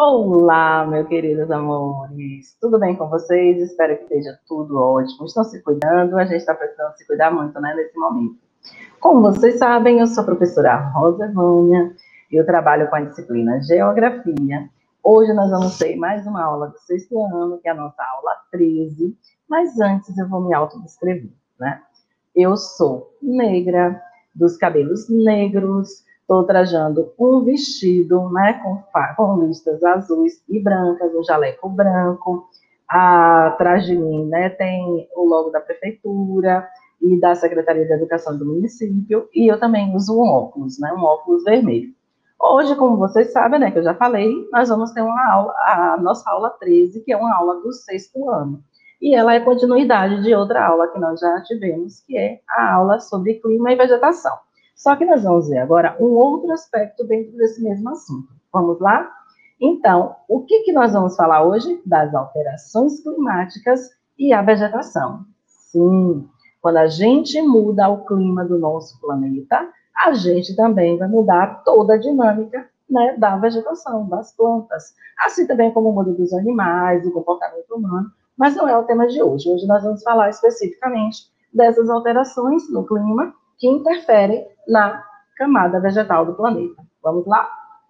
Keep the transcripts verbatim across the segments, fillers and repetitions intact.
Olá, meus queridos amores, tudo bem com vocês? Espero que esteja tudo ótimo. Estão se cuidando? A gente está precisando se cuidar muito, né, nesse momento. Como vocês sabem, eu sou a professora Rosa Vânia e eu trabalho com a disciplina Geografia. Hoje nós vamos ter mais uma aula do sexto ano, que é a nossa aula treze, mas antes eu vou me autodescrever, né? Eu sou negra, dos cabelos negros, estou trajando um vestido, né, com, com listas azuis e brancas, um jaleco branco. Atrás de mim, né, tem o logo da prefeitura e da Secretaria de Educação do município, e eu também uso um óculos, né, um óculos vermelho. Hoje, como vocês sabem, né, que eu já falei, nós vamos ter uma aula, a nossa aula treze, que é uma aula do sexto ano. E ela é continuidade de outra aula que nós já tivemos, que é a aula sobre clima e vegetação. Só que nós vamos ver agora um outro aspecto dentro desse mesmo assunto. Vamos lá? Então, o que, que nós vamos falar hoje? Das alterações climáticas e a vegetação. Sim, quando a gente muda o clima do nosso planeta, a gente também vai mudar toda a dinâmica, né, da vegetação, das plantas. Assim também como muda dos animais, do comportamento humano, mas não é o tema de hoje. Hoje nós vamos falar especificamente dessas alterações no clima que interferem na camada vegetal do planeta. Vamos lá?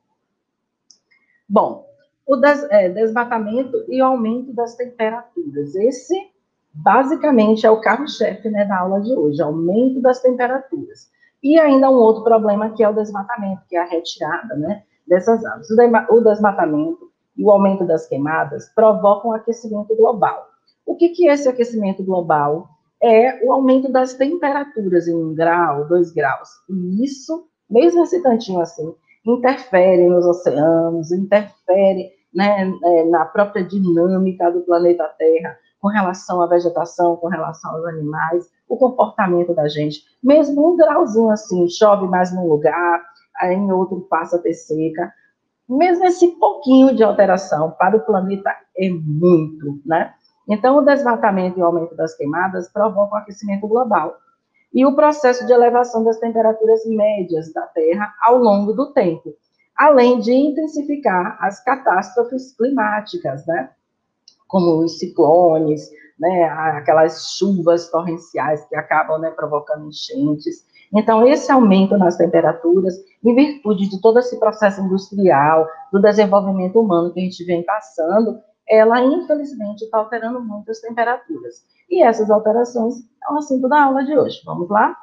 Bom, o des, é, desmatamento e o aumento das temperaturas. Esse, basicamente, é o carro-chefe, né, da aula de hoje, aumento das temperaturas. E ainda um outro problema, que é o desmatamento, que é a retirada, né, dessas árvores. O desmatamento e o aumento das queimadas provocam aquecimento global. O que, que é esse aquecimento global? É o aumento das temperaturas em um grau, dois graus. E isso, mesmo esse tantinho assim, interfere nos oceanos, interfere, né, na própria dinâmica do planeta Terra, com relação à vegetação, com relação aos animais, o comportamento da gente. Mesmo um grauzinho assim, chove mais num lugar, aí em outro passa a ter seca. Mesmo esse pouquinho de alteração para o planeta é muito, né? Então, o desmatamento e o aumento das queimadas provocam o aquecimento global e o processo de elevação das temperaturas médias da Terra ao longo do tempo, além de intensificar as catástrofes climáticas, né? Como os ciclones, né? Aquelas chuvas torrenciais que acabam, né, provocando enchentes. Então, esse aumento nas temperaturas, em virtude de todo esse processo industrial, do desenvolvimento humano que a gente vem passando, ela, infelizmente, está alterando muito as temperaturas. E essas alterações é o assunto da aula de hoje. Vamos lá?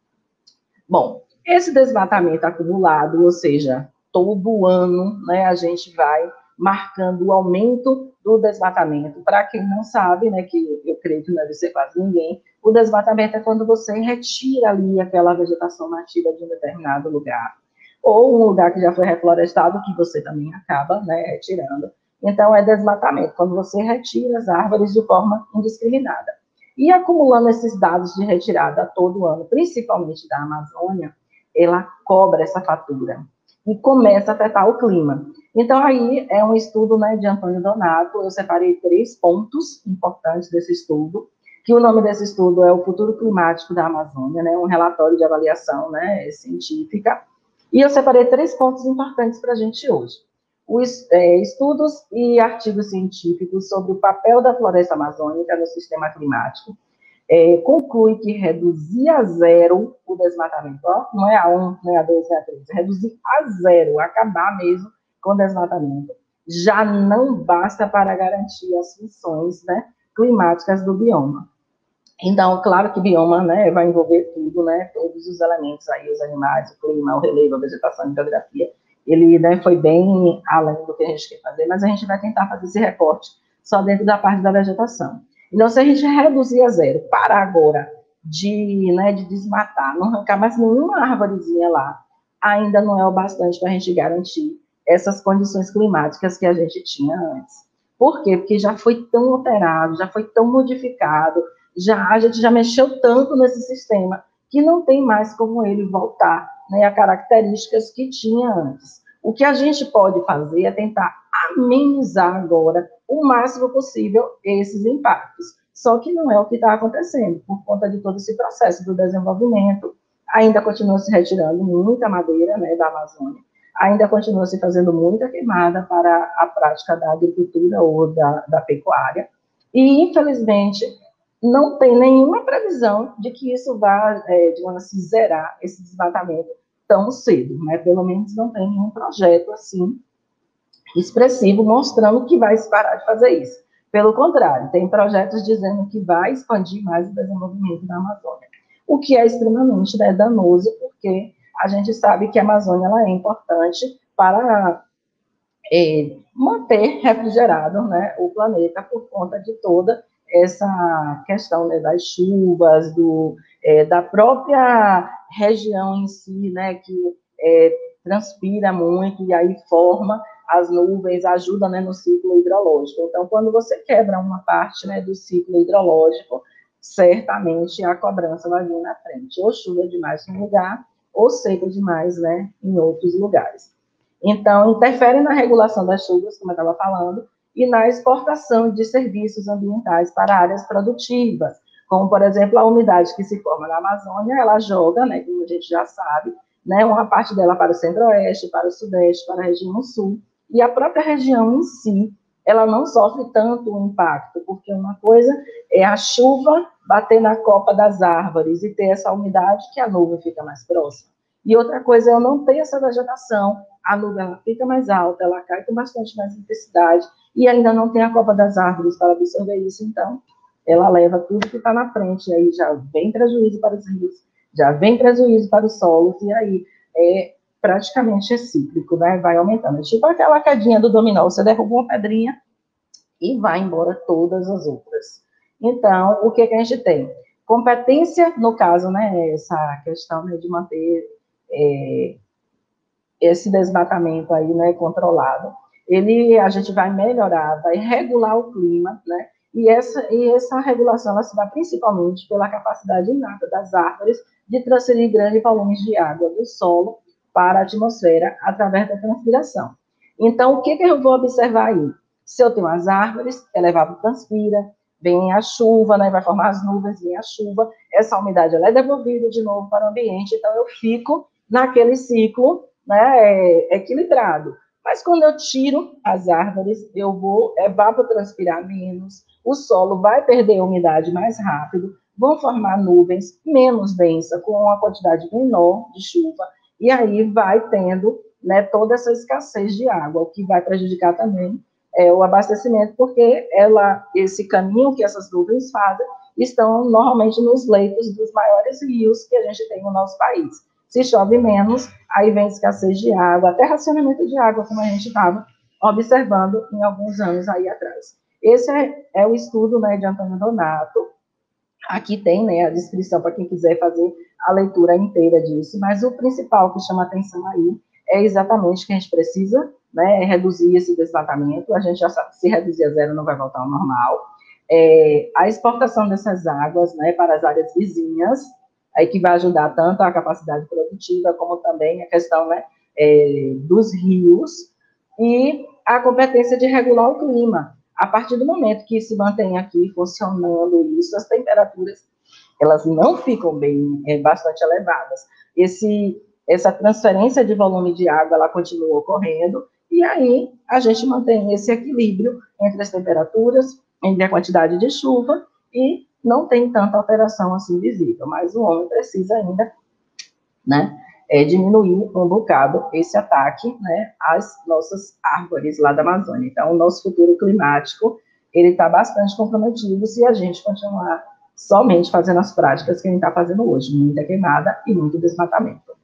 Bom, esse desmatamento acumulado, ou seja, todo ano, né, a gente vai marcando o aumento do desmatamento. Para quem não sabe, né, que eu creio que não deve ser quase ninguém, o desmatamento é quando você retira ali aquela vegetação nativa de um determinado lugar, ou um lugar que já foi reflorestado, que você também acaba, né, retirando. Então, é desmatamento, quando você retira as árvores de forma indiscriminada. E acumulando esses dados de retirada todo ano, principalmente da Amazônia, ela cobra essa fatura e começa a afetar o clima. Então, aí é um estudo, né, de Antônio Donato. Eu separei três pontos importantes desse estudo, que o nome desse estudo é o Futuro Climático da Amazônia, né, um relatório de avaliação, né, científica. E eu separei três pontos importantes para a gente hoje. Os é, estudos e artigos científicos sobre o papel da floresta amazônica no sistema climático é, conclui que reduzir a zero o desmatamento, ó, não é a um, não é a dois, não é a três, reduzir a zero, acabar mesmo com o desmatamento, já não basta para garantir as funções, né, climáticas do bioma. Então, claro que bioma, né, vai envolver tudo, né, todos os elementos aí, os animais, o clima, o relevo, a vegetação, a hidrografia. Ele, né, foi bem além do que a gente quer fazer, mas a gente vai tentar fazer esse recorte só dentro da parte da vegetação. Então, se a gente reduzir a zero, parar agora de, né, de desmatar, não arrancar mais nenhuma árvorezinha lá, ainda não é o bastante para a gente garantir essas condições climáticas que a gente tinha antes. Por quê? Porque já foi tão alterado, já foi tão modificado, já, a gente já mexeu tanto nesse sistema que não tem mais como ele voltar, né, a características que tinha antes. O que a gente pode fazer é tentar amenizar agora o máximo possível esses impactos. Só que não é o que está acontecendo, por conta de todo esse processo do desenvolvimento. Ainda continua se retirando muita madeira, né, da Amazônia. ainda continua se fazendo muita queimada para a prática da agricultura ou da, da pecuária, e, infelizmente, não tem nenhuma previsão de que isso vá, é, digamos assim, zerar esse desmatamento tão cedo, né? Pelo menos não tem nenhum projeto, assim, expressivo, mostrando que vai se parar de fazer isso. Pelo contrário, tem projetos dizendo que vai expandir mais o desenvolvimento da Amazônia, o que é extremamente, né, danoso, porque a gente sabe que a Amazônia ela é importante para é, manter refrigerado, né, o planeta por conta de toda essa questão, né, das chuvas, do, é, da própria região em si, né, que é, transpira muito e aí forma as nuvens, ajuda, né, no ciclo hidrológico. Então, quando você quebra uma parte, né, do ciclo hidrológico, certamente a cobrança vai vir na frente, ou chuva demais em um lugar, ou seca demais, né, em outros lugares. Então, interfere na regulação das chuvas, como eu estava falando, e na exportação de serviços ambientais para áreas produtivas, como, por exemplo, a umidade que se forma na Amazônia, ela joga, né, como a gente já sabe, né, uma parte dela para o centro-oeste, para o sudeste, para a região sul, e a própria região em si, ela não sofre tanto o impacto, porque uma coisa é a chuva bater na copa das árvores e ter essa umidade que a nuvem fica mais próxima. E outra coisa é eu não ter essa vegetação, a nuvem ela fica mais alta, ela cai com bastante mais intensidade, e ainda não tem a copa das árvores para absorver isso, então ela leva tudo que está na frente, e aí já vem prejuízo para os rios, já vem prejuízo para os solos, e aí é praticamente é cíclico, né? Vai aumentando. É tipo aquela quedinha do dominó, você derruba uma pedrinha e vai embora todas as outras. Então, o que, que a gente tem? Competência, no caso, né, essa questão, né, de manter é, esse desmatamento aí, né, controlado. Ele, a gente vai melhorar, vai regular o clima, né, e essa, e essa regulação, ela se dá principalmente pela capacidade inata das árvores de transferir grandes volumes de água do solo para a atmosfera através da transpiração. Então, o que, que eu vou observar aí? Se eu tenho as árvores, elevado transpira, vem a chuva, né, vai formar as nuvens, vem a chuva, essa umidade ela é devolvida de novo para o ambiente, então eu fico naquele ciclo, né, é, equilibrado. Mas quando eu tiro as árvores, eu vou evapotranspirar menos, o solo vai perder umidade mais rápido, vão formar nuvens menos densas, com uma quantidade menor de chuva, e aí vai tendo, né, toda essa escassez de água, o que vai prejudicar também é, o abastecimento, porque ela, esse caminho que essas nuvens fazem estão normalmente nos leitos dos maiores rios que a gente tem no nosso país. Se chove menos, aí vem escassez de água, até racionamento de água, como a gente estava observando em alguns anos aí atrás. Esse é, é o estudo, né, de Antônio Donato. Aqui tem, né, a descrição para quem quiser fazer a leitura inteira disso, mas o principal que chama atenção aí é exatamente que a gente precisa, né, reduzir esse desmatamento. A gente já sabe que se reduzir a zero não vai voltar ao normal. É, a exportação dessas águas, né, para as áreas vizinhas, aí que vai ajudar tanto a capacidade produtiva, como também a questão, né, é, dos rios, e a competência de regular o clima. A partir do momento que se mantém aqui funcionando isso, as temperaturas, elas não ficam bem, é, bastante elevadas. Esse, essa transferência de volume de água, ela continua ocorrendo, e aí a gente mantém esse equilíbrio entre as temperaturas, entre a quantidade de chuva, e não tem tanta alteração assim visível, mas o homem precisa ainda, né, é, diminuir um bocado esse ataque, né, às nossas árvores lá da Amazônia. Então, o nosso futuro climático, ele está bastante comprometido se a gente continuar somente fazendo as práticas que a gente está fazendo hoje, muita queimada e muito desmatamento.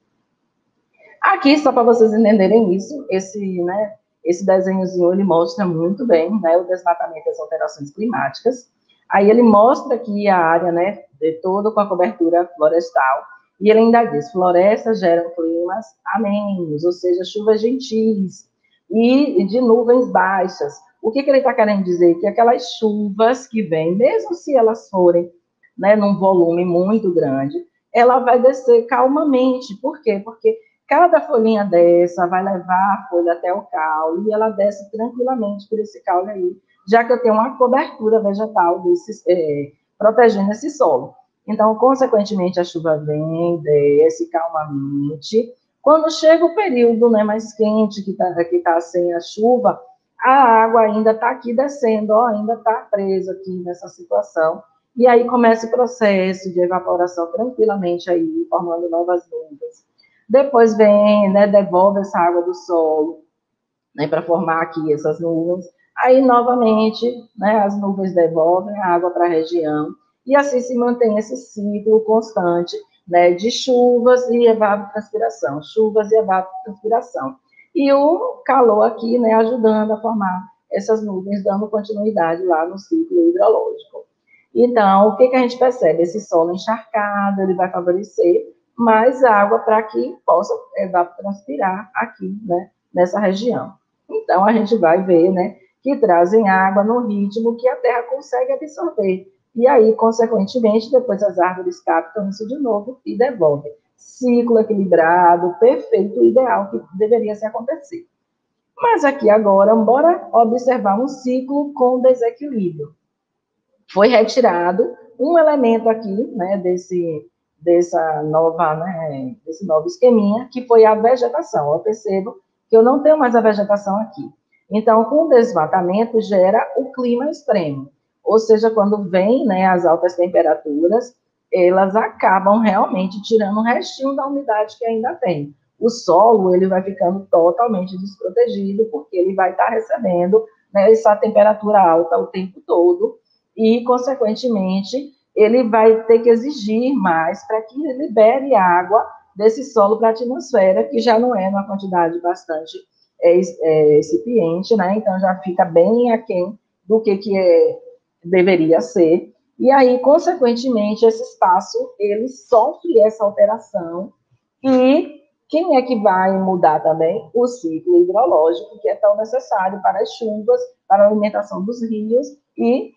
Aqui, só para vocês entenderem isso, esse, né, esse desenhozinho, ele mostra muito bem, né, o desmatamento e as alterações climáticas. Aí ele mostra aqui a área, né, de todo com a cobertura florestal, e ele ainda diz, florestas geram climas amenos, ou seja, chuvas gentis, e de nuvens baixas. O que, que ele está querendo dizer? Que aquelas chuvas que vêm, mesmo se elas forem, né, num volume muito grande, ela vai descer calmamente. Por quê? Porque cada folhinha dessa vai levar a folha até o caule, e ela desce tranquilamente por esse caule aí, já que eu tenho uma cobertura vegetal desse, é, protegendo esse solo. Então, consequentemente, a chuva vem, desce calmamente. Quando chega o período, né, mais quente, que está que tá sem a chuva, a água ainda está aqui descendo, ó, ainda está presa aqui nessa situação. E aí começa o processo de evaporação tranquilamente aí, formando novas nuvens. Depois vem, né, devolve essa água do solo, né, para formar aqui essas nuvens. Aí, novamente, né, as nuvens devolvem a água para a região, e assim se mantém esse ciclo constante, né, de chuvas e evapotranspiração, chuvas e evapotranspiração. E o calor aqui, né, ajudando a formar essas nuvens, dando continuidade lá no ciclo hidrológico. Então, o que, que a gente percebe? Esse solo encharcado, ele vai favorecer mais água para que possa evapotranspirar aqui, né, nessa região. Então, a gente vai ver, né, que trazem água no ritmo que a terra consegue absorver. E aí, consequentemente, depois as árvores captam isso de novo e devolvem. Ciclo equilibrado, perfeito, ideal que deveria se acontecer. Mas aqui agora, bora observar um ciclo com desequilíbrio. Foi retirado um elemento aqui, né, desse, dessa nova, né, desse novo esqueminha, que foi a vegetação. Eu percebo que eu não tenho mais a vegetação aqui. Então, com o desmatamento, gera o clima extremo. Ou seja, quando vem, né, as altas temperaturas, elas acabam realmente tirando um restinho da umidade que ainda tem. O solo, ele vai ficando totalmente desprotegido, porque ele vai estar recebendo, né, essa temperatura alta o tempo todo, e, consequentemente, ele vai ter que exigir mais para que libere água desse solo para a atmosfera, que já não é uma quantidade bastante é, é, recipiente, né? Então, já fica bem aquém do que, que é, deveria ser. E aí, consequentemente, esse espaço, ele sofre essa alteração. E quem é que vai mudar também? O ciclo hidrológico, que é tão necessário para as chuvas, para a alimentação dos rios e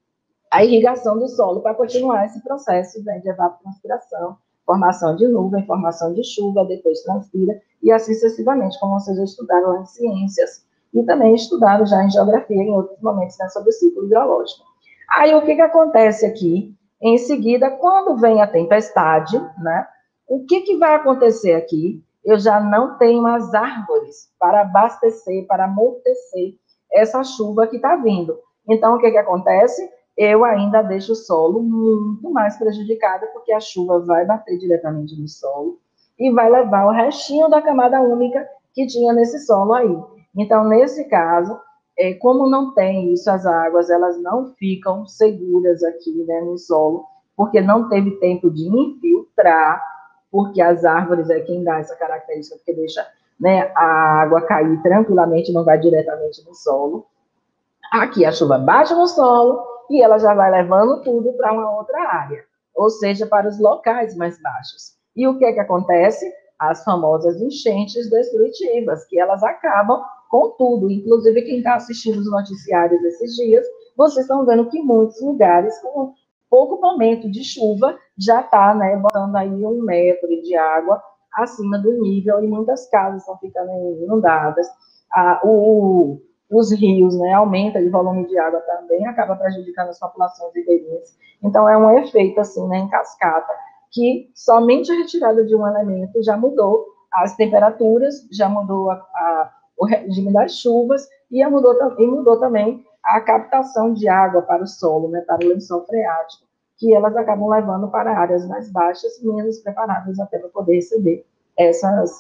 a irrigação do solo para continuar esse processo, né, de evapotranspiração, formação de nuvem, formação de chuva, depois transpira, e assim sucessivamente, como vocês já estudaram lá em ciências, e também estudaram já em geografia, em outros momentos, né, sobre o ciclo hidrológico. Aí, o que, que acontece aqui? Em seguida, quando vem a tempestade, né, o que, que vai acontecer aqui? Eu já não tenho as árvores para abastecer, para amortecer essa chuva que está vindo. Então, o que, que acontece? Eu ainda deixo o solo muito mais prejudicado, porque a chuva vai bater diretamente no solo e vai levar o restinho da camada úmica que tinha nesse solo aí. Então, nesse caso, é, como não tem isso, as águas, elas não ficam seguras aqui, né, no solo, porque não teve tempo de infiltrar, porque as árvores é quem dá essa característica, porque deixa, né, a água cair tranquilamente, não vai diretamente no solo. Aqui a chuva bate no solo e ela já vai levando tudo para uma outra área, ou seja, para os locais mais baixos. E o que é que acontece? As famosas enchentes destrutivas, que elas acabam com tudo. Inclusive, quem está assistindo os noticiários esses dias, vocês estão vendo que muitos lugares, com pouco momento de chuva, já está, né, botando aí um metro de água acima do nível, e muitas casas estão ficando inundadas. Ah, o os rios, né, aumenta de volume de água também, acaba prejudicando as populações ribeirinhas. Então, é um efeito, assim, né, em cascata, que somente a retirada de um elemento já mudou as temperaturas, já mudou a, a, o regime das chuvas, e mudou, e mudou também a captação de água para o solo, né, para o lençol freático, que elas acabam levando para áreas mais baixas, menos preparadas até para poder receber essas...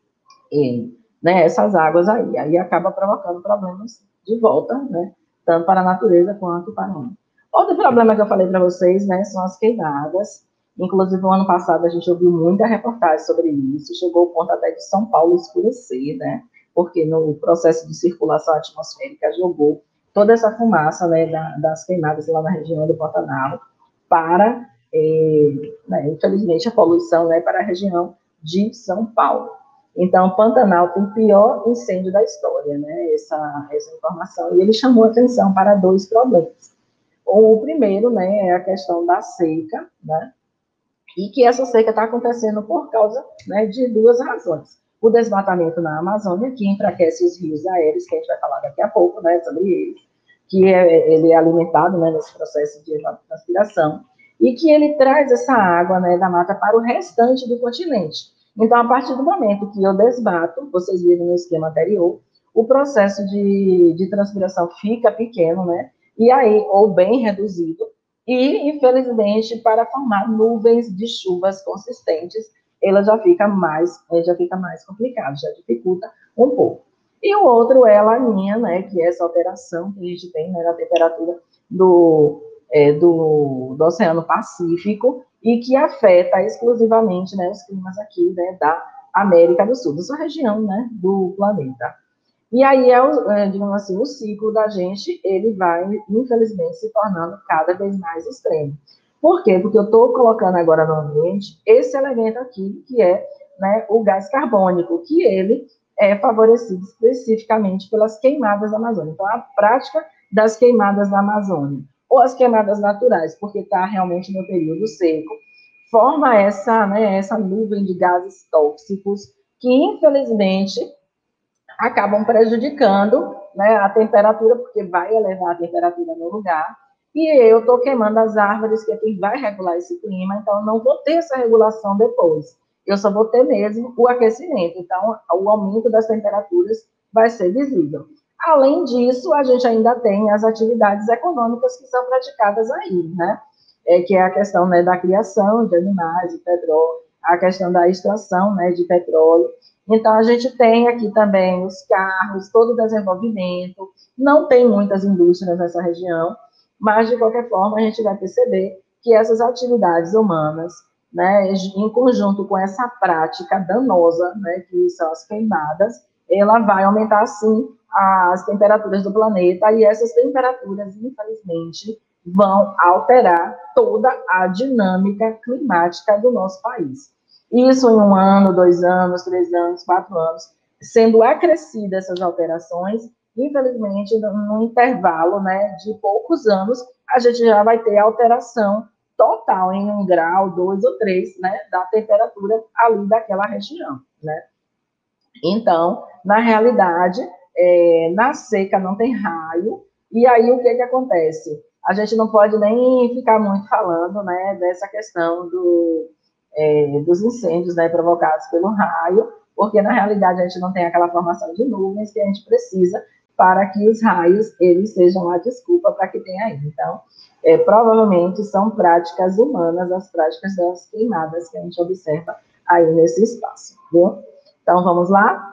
Eh, né, essas águas aí, aí acaba provocando problemas de volta, né, tanto para a natureza quanto para o homem. Outro problema que eu falei para vocês, né, são as queimadas. Inclusive, no ano passado, a gente ouviu muita reportagem sobre isso, chegou ao ponto até de São Paulo escurecer, né, porque no processo de circulação atmosférica jogou toda essa fumaça, né, da, das queimadas lá na região do Pantanal para, eh, né, infelizmente, a poluição, né, para a região de São Paulo. Então, Pantanal tem o pior incêndio da história, né, essa, essa informação, e ele chamou atenção para dois problemas. O primeiro, né, é a questão da seca, né, e que essa seca está acontecendo por causa, né, de duas razões. O desmatamento na Amazônia, que enfraquece os rios aéreos, que a gente vai falar daqui a pouco, né, sobre eles, que é, ele é alimentado, né, nesse processo de evapotranspiração, e que ele traz essa água, né, da mata para o restante do continente. Então, a partir do momento que eu desmato, vocês viram no esquema anterior, o processo de, de transpiração fica pequeno, né? E aí, ou bem reduzido, e, infelizmente, para formar nuvens de chuvas consistentes, ela já fica mais, já fica mais complicado, já dificulta um pouco. E o outro é a laninha, né, que é essa alteração que a gente tem, né, na temperatura do, é, do, do Oceano Pacífico, e que afeta exclusivamente, né, os climas aqui, né, da América do Sul, dessa região, né, do planeta. E aí, é, o, é, digamos assim, o ciclo da gente, ele vai, infelizmente, se tornando cada vez mais extremo. Por quê? Porque eu estou colocando agora no ambiente esse elemento aqui, que é, né, o gás carbônico, que ele é favorecido especificamente pelas queimadas da Amazônia. Então, a prática das queimadas da Amazônia, ou as queimadas naturais, porque está realmente no período seco, forma essa, né, essa nuvem de gases tóxicos que, infelizmente, acabam prejudicando, né, a temperatura, porque vai elevar a temperatura no lugar, e eu estou queimando as árvores, que é quem vai regular esse clima, então não vou ter essa regulação depois. Eu só vou ter mesmo o aquecimento, então o aumento das temperaturas vai ser visível. Além disso, a gente ainda tem as atividades econômicas que são praticadas aí, né? É, que é a questão, né, da criação de animais, de petróleo, a questão da extração, né, de petróleo. Então, a gente tem aqui também os carros, todo o desenvolvimento, não tem muitas indústrias nessa região, mas, de qualquer forma, a gente vai perceber que essas atividades humanas, né, em conjunto com essa prática danosa, né, que são as queimadas, ela vai aumentar, sim, as temperaturas do planeta, e essas temperaturas, infelizmente, vão alterar toda a dinâmica climática do nosso país. Isso em um ano, dois anos, três anos, quatro anos, sendo acrescidas essas alterações, infelizmente, no intervalo, né, de poucos anos, a gente já vai ter alteração total em um grau, dois ou três, né, da temperatura ali daquela região, né. Então, na realidade, é, na seca não tem raio, e aí o que que acontece? A gente não pode nem ficar muito falando, né, dessa questão do, é, dos incêndios, né, provocados pelo raio, porque na realidade a gente não tem aquela formação de nuvens que a gente precisa para que os raios, eles sejam a desculpa para que tenha aí. Então, é, provavelmente são práticas humanas, as práticas das queimadas que a gente observa aí nesse espaço, viu? Então, vamos lá?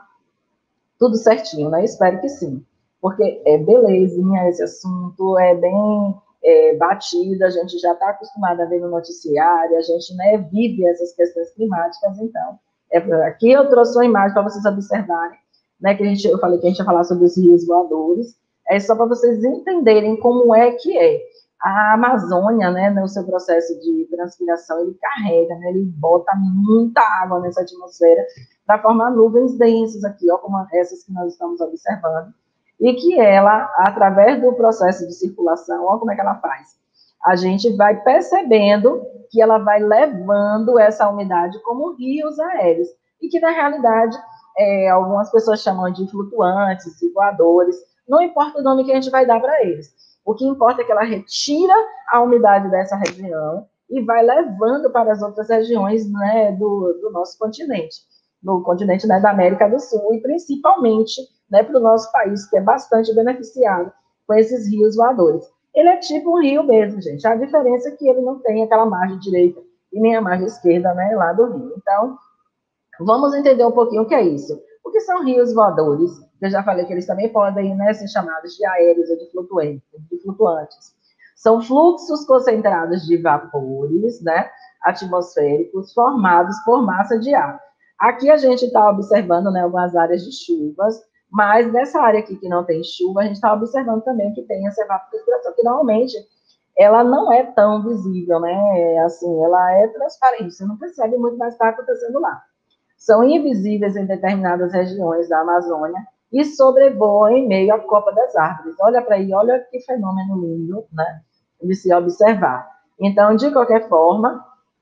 Tudo certinho, né? Espero que sim. Porque é belezinha esse assunto, é bem é, batido, a gente já está acostumado a ver no noticiário, a gente, né, vive essas questões climáticas, então, é, aqui eu trouxe uma imagem para vocês observarem, né, que a gente, eu falei que a gente ia falar sobre os rios voadores, é só para vocês entenderem como é que é. A Amazônia, né, no seu processo de transpiração, ele carrega, né, ele bota muita água nessa atmosfera para formar nuvens densas aqui, ó, como essas que nós estamos observando, e que ela, através do processo de circulação, ó, como é que ela faz? A gente vai percebendo que ela vai levando essa umidade como rios aéreos, e que, na realidade, é, algumas pessoas chamam de flutuantes, de voadores, não importa o nome que a gente vai dar para eles. O que importa é que ela retira a umidade dessa região e vai levando para as outras regiões, né, do, do nosso continente, no continente, né, da América do Sul, e principalmente, né, para o nosso país, que é bastante beneficiado com esses rios voadores. Ele é tipo um rio mesmo, gente. A diferença é que ele não tem aquela margem direita e nem a margem esquerda, né, lá do rio. Então, vamos entender um pouquinho o que é isso. O que são rios voadores? Eu já falei que eles também podem, né, ser chamados de aéreos ou de flutuantes. De flutuantes. São fluxos concentrados de vapores, né, atmosféricos formados por massa de ar. Aqui a gente está observando, né, algumas áreas de chuvas, mas nessa área aqui que não tem chuva, a gente está observando também que tem essa evapotranspiração, que normalmente ela não é tão visível, né, assim, ela é transparente, você não percebe muito mais o que está acontecendo lá. São invisíveis em determinadas regiões da Amazônia e sobrevoam em meio à copa das árvores. Olha para aí, olha que fenômeno lindo, né, de se observar. Então, de qualquer forma,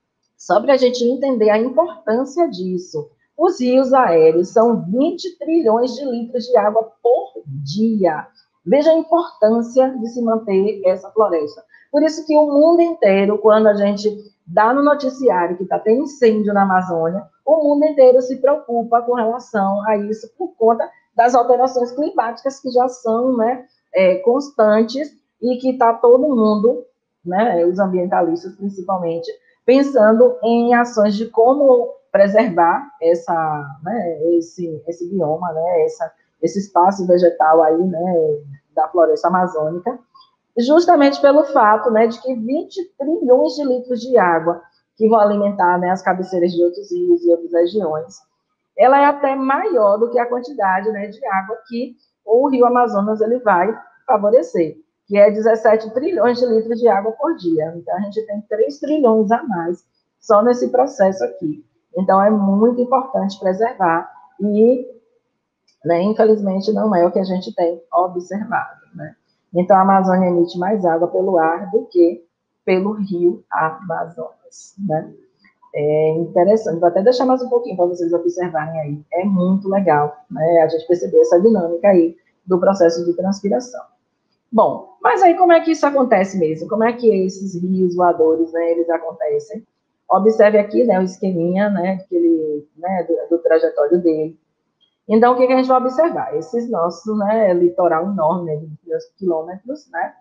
só para a gente entender a importância disso, os rios aéreos são vinte trilhões de litros de água por dia. Veja a importância de se manter essa floresta. Por isso que o mundo inteiro, quando a gente dá no noticiário que está tendo incêndio na Amazônia, o mundo inteiro se preocupa com relação a isso por conta das alterações climáticas que já são, né, é, constantes e que está todo mundo, né, os ambientalistas principalmente, pensando em ações de como preservar essa, né, esse, esse bioma, né, essa, esse espaço vegetal aí, né, da floresta amazônica, justamente pelo fato, né, de que vinte trilhões de litros de água que vão alimentar, né, as cabeceiras de outros rios e outras regiões, ela é até maior do que a quantidade, né, de água que o Rio Amazonas ele vai favorecer, que é dezessete trilhões de litros de água por dia. Então, a gente tem três trilhões a mais só nesse processo aqui. Então, é muito importante preservar e, né, infelizmente, não é o que a gente tem observado, né? Então, a Amazônia emite mais água pelo ar do que pelo rio Amazonas, né? É interessante, vou até deixar mais um pouquinho para vocês observarem aí. É muito legal, né, a gente perceber essa dinâmica aí do processo de transpiração. Bom, mas aí como é que isso acontece mesmo? Como é que esses rios voadores, né, eles acontecem? Observe aqui, né, o esqueminha, né, que ele, né, do, do trajetório dele. Então, o que, que a gente vai observar? Esses nossos, né, litoral enorme, né, de vinte quilômetros, né?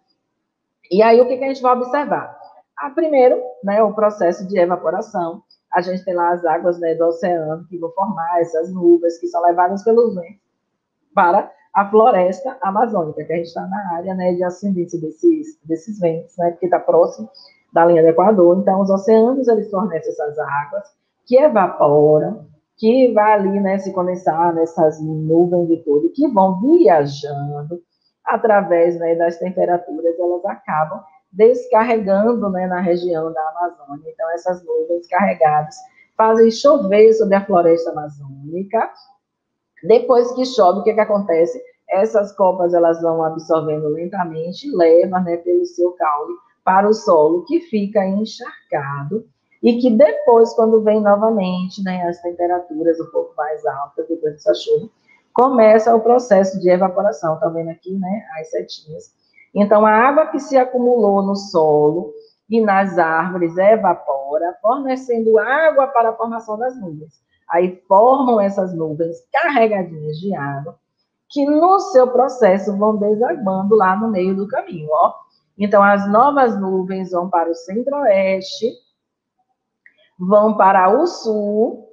E aí, o que, que a gente vai observar? Ah, primeiro, né, o processo de evaporação. A gente tem lá as águas, né, do oceano que vão formar essas nuvens que são levadas pelos ventos para a floresta amazônica, que a gente está na área, né, de ascendência desses, desses ventos, né, porque está próximo da linha do Equador. Então, os oceanos, eles fornecem essas águas que evaporam, que vai ali, né, se condensar nessas nuvens de tudo, que vão viajando através, né, das temperaturas, elas acabam descarregando, né, na região da Amazônia. Então, essas nuvens carregadas fazem chover sobre a floresta amazônica. Depois que chove, o que, que acontece? Essas copas elas vão absorvendo lentamente, levam, né, pelo seu caule para o solo, que fica encharcado, e que depois, quando vem novamente, né, as temperaturas um pouco mais altas, depois dessa chuva, começa o processo de evaporação. Estão vendo aqui, né, as setinhas. Então, a água que se acumulou no solo e nas árvores evapora, fornecendo água para a formação das nuvens. Aí formam essas nuvens carregadinhas de água, que no seu processo vão desaguando lá no meio do caminho, ó. Então, as novas nuvens vão para o centro-oeste, vão para o sul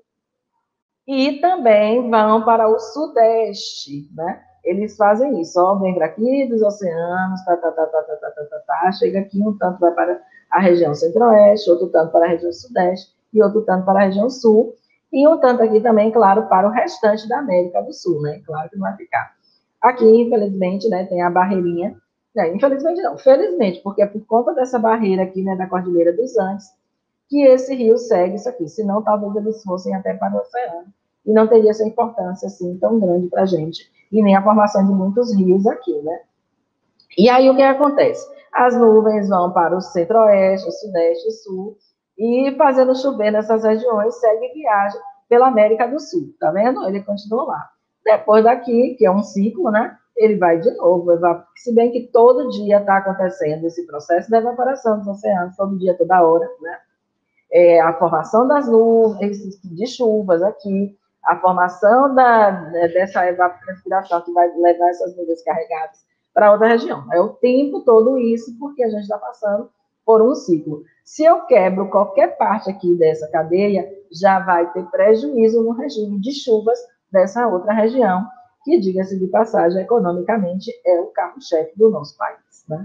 e também vão para o sudeste, né? Eles fazem isso, ó, vem para aqui dos oceanos, tá, tá, tá, tá, tá, tá, tá, tá, tá, chega aqui, um tanto vai para a região centro-oeste, outro tanto para a região sudeste e outro tanto para a região sul, e um tanto aqui também, claro, para o restante da América do Sul, né? Claro que não vai ficar. Aqui, infelizmente, né, tem a barreirinha, né, infelizmente não, felizmente, porque é por conta dessa barreira aqui, né, da Cordilheira dos Andes, que esse rio segue isso aqui, senão talvez eles fossem até para o oceano, e não teria essa importância assim tão grande para a gente, e nem a formação de muitos rios aqui, né? E aí o que acontece? As nuvens vão para o centro-oeste, o sudeste, o sul, e fazendo chover nessas regiões, segue viagem pela América do Sul, tá vendo? Ele continua lá. Depois daqui, que é um ciclo, né? Ele vai de novo, se bem que todo dia está acontecendo esse processo de evaporação dos oceanos, todo dia, toda hora, né? É, a formação das nuvens de chuvas aqui, a formação da, dessa evapotranspiração que vai levar essas nuvens carregadas para outra região. É o tempo todo isso, porque a gente está passando por um ciclo. Se eu quebro qualquer parte aqui dessa cadeia, já vai ter prejuízo no regime de chuvas dessa outra região, que, diga-se de passagem, economicamente é o carro-chefe do nosso país, né?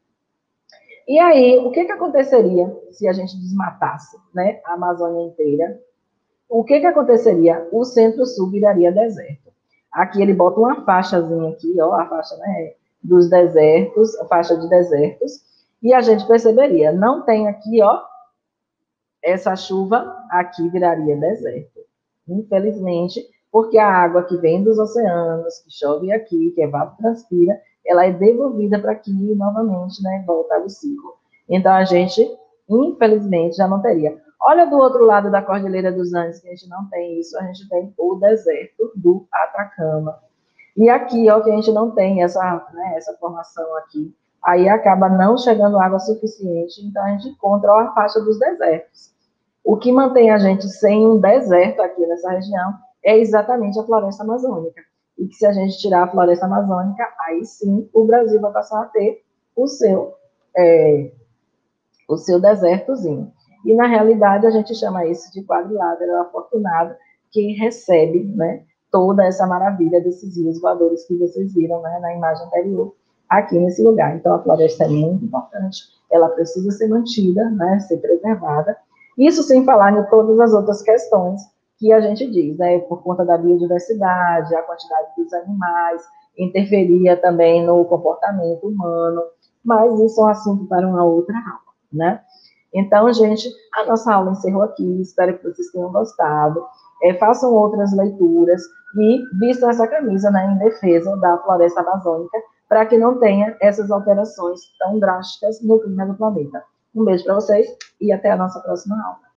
E aí, o que, que aconteceria se a gente desmatasse, né, a Amazônia inteira? O que, que aconteceria? O centro-sul viraria deserto. Aqui ele bota uma faixazinha aqui, ó, a faixa, né, dos desertos, a faixa de desertos, e a gente perceberia, não tem aqui, ó, essa chuva, aqui viraria deserto. Infelizmente, porque a água que vem dos oceanos, que chove aqui, que evapotranspira, ela é devolvida para aqui e novamente, né, volta ao ciclo. Então, a gente, infelizmente, já não teria. Olha do outro lado da Cordilheira dos Andes, que a gente não tem isso, a gente tem o deserto do Atacama. E aqui, ó, que a gente não tem essa, né, essa formação aqui, aí acaba não chegando água suficiente, então a gente encontra ó, a faixa dos desertos. O que mantém a gente sem um deserto aqui nessa região é exatamente a floresta amazônica. E que se a gente tirar a floresta amazônica, aí sim o Brasil vai passar a ter o seu, é, o seu desertozinho. E na realidade a gente chama isso de quadrilátero afortunado, que recebe, né, toda essa maravilha desses rios voadores que vocês viram, né, na imagem anterior, aqui nesse lugar. Então a floresta é muito importante, ela precisa ser mantida, né, ser preservada. Isso sem falar em todas as outras questões que a gente diz, né, por conta da biodiversidade, a quantidade dos animais, interferia também no comportamento humano, mas isso é um assunto para uma outra aula, né? Então, gente, a nossa aula encerrou aqui, espero que vocês tenham gostado, é, façam outras leituras e vistam essa camisa, né, em defesa da floresta amazônica, para que não tenha essas alterações tão drásticas no clima do planeta. Um beijo para vocês e até a nossa próxima aula.